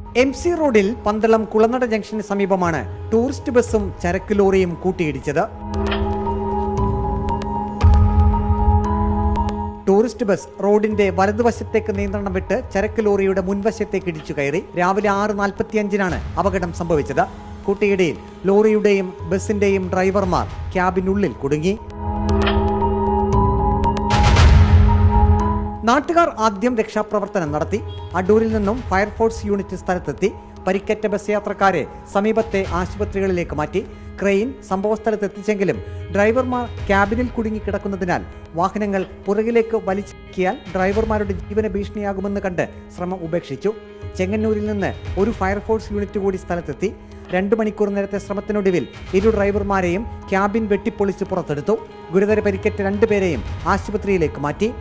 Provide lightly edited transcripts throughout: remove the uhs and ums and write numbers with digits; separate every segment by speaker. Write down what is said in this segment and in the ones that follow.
Speaker 1: MC റോഡിൽ പന്തളം കുളനട ജംഗ്ഷന് സമീപമാണ് ടൂറിസ്റ്റ് ബസ്സും ചരക്ക് ലോറിയും കൂട്ടിയിടിച്ചത്. ടൂറിസ്റ്റ് ബസ് റോഡിന്റെ വലതുവശത്തേക്ക് നിയന്ത്രണം വിട്ട് ചരക്ക് ലോറിയുടെ മുൻവശത്തേക്ക് ഇടിച്ചു കയറി. രാവിലെ 6:45 അപകടം സംഭവിച്ചത്. കൂട്ടിയിടിയിൽ ലോറിയുടെയും ബസിന്റെയും ഡ്രൈവർമാർ ക്യാബിനുള്ളിൽ കുടുങ്ങി. നാട്ടുകാർ ആദ്യം രക്ഷാപ്രവർത്തനം നടത്തി. അടൂരിൽ നിന്നും ഫയർഫോഴ്സ് യൂണിറ്റ് സ്ഥലത്തെത്തി. പരിക്കേറ്റ ബസ് യാത്രക്കാരെ സമീപത്തെ ആശുപത്രികളിലേക്ക് മാറ്റി. ക്രെയിൻ സംഭവസ്ഥലത്തെത്തിച്ചെങ്കിലും ഡ്രൈവർമാർ ക്യാബിനിൽ കുടുങ്ങിക്കിടക്കുന്നതിനാൽ വാഹനങ്ങൾ പുറകിലേക്ക് വലിച്ചിയാൽ ഡ്രൈവർമാരുടെ ജീവന ഭീഷണിയാകുമെന്ന് കണ്ട് ശ്രമം ഉപേക്ഷിച്ചു. ചെങ്ങന്നൂരിൽ നിന്ന് ഒരു ഫയർഫോഴ്സ് യൂണിറ്റ് കൂടി സ്ഥലത്തെത്തി. 2 മണിക്കൂർ നേരത്തെ ശ്രമത്തിനൊടുവിൽ ഇരു ഡ്രൈവർമാരെയും ക്യാബിൻ വെട്ടിപ്പൊളിച്ച് പുറത്തെടുത്തു. ഗുരുതര പരിക്കേറ്റ 2 പേരെയും ആശുപത്രിയിലേക്ക് മാറ്റി.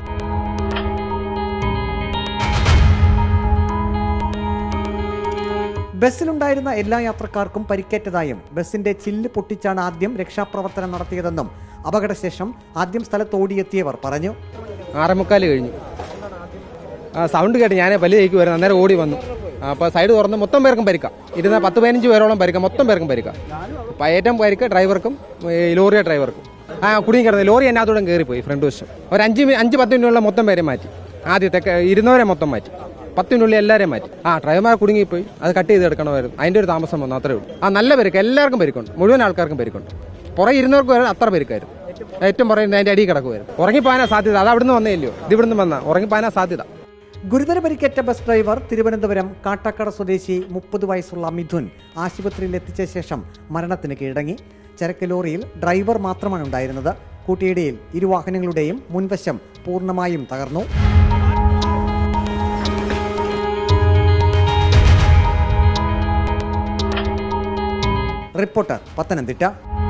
Speaker 1: ബസ്സിലുണ്ടായിരുന്ന എല്ലാ യാത്രക്കാർക്കും പരിക്കേറ്റതായും ബസിന്റെ ചില്ല് പൊട്ടിച്ചാണ് ആദ്യം രക്ഷാപ്രവർത്തനം നടത്തിയതെന്നും അപകടശേഷം ആദ്യം സ്ഥലത്ത് ഓടിയെത്തിയവർ പറഞ്ഞു.
Speaker 2: 6:45 കഴിഞ്ഞു. സൗണ്ട് കേട്ട് ഞാൻ പല്ലിലേക്ക് വരുന്നു. അന്നേരം ഓടി വന്നു. അപ്പോൾ സൈഡ് തുറന്ന് മൊത്തം പേർക്കും പരിക്കാം. 10-15 പേരോളം പരിക്കാം. മൊത്തം പേർക്കും പരിക്കാം. ഏറ്റവും പരിക്ക് ഡ്രൈവർക്കും ലോറിയ ഡ്രൈവർക്കും. കുടുങ്ങി കിടന്നു. ലോറി അതിനകത്തൂടെ കയറിപ്പോയി ഫ്രണ്ട് വശം. ഒരു 5-10 മിനിറ്റുള്ള മൊത്തം പേരെ മാറ്റി. ആദ്യത്തെ 200 മൊത്തം മാറ്റി. 10 മിനിറ്റുള്ളിൽ എല്ലാവരെയും മാറ്റി. ഡ്രൈവർമാർ കുടുങ്ങിപ്പോയി. അത് കട്ട് ചെയ്ത് എടുക്കണമായിരുന്നു. അതിൻ്റെ ഒരു താമസം വന്നു. അത്രേ ഉള്ളൂ. നല്ല പരിക്ക് എല്ലാവർക്കും പരിക്കുണ്ട്. മുഴുവൻ ആൾക്കാർക്കും പരിക്കുണ്ട്. പുറകെ 200 പേര് അത്ര പരിക്കായിരുന്നു. ഏറ്റവും പറയുന്നത് അതിൻ്റെ അടിയിൽ കിടക്കുമായിരുന്നു. ഉറങ്ങിപ്പോകാനാ സാധ്യത. അത് അവിടുന്ന് വന്നേല്ലോ. ഇത് ഇവിടുന്ന് വന്നാൽ ഉറങ്ങിപ്പോകാനാ സാധ്യത.
Speaker 1: ഗുരുതര പരിക്കേറ്റ ബസ് ഡ്രൈവർ തിരുവനന്തപുരം കാട്ടാക്കട സ്വദേശി 30 വയസ്സുള്ള മിഥുൻ ആശുപത്രിയിൽ എത്തിച്ച ശേഷം മരണത്തിന് കീഴടങ്ങി. ചരക്ക് ലോറിയിൽ ഡ്രൈവർ മാത്രമാണ് ഉണ്ടായിരുന്നത്. കൂട്ടിയിടിയിൽ ഇരുവാഹനങ്ങളുടെയും മുൻവശം പൂർണ്ണമായും തകർന്നു. റിപ്പോർട്ടർ, പത്തനംതിട്ട.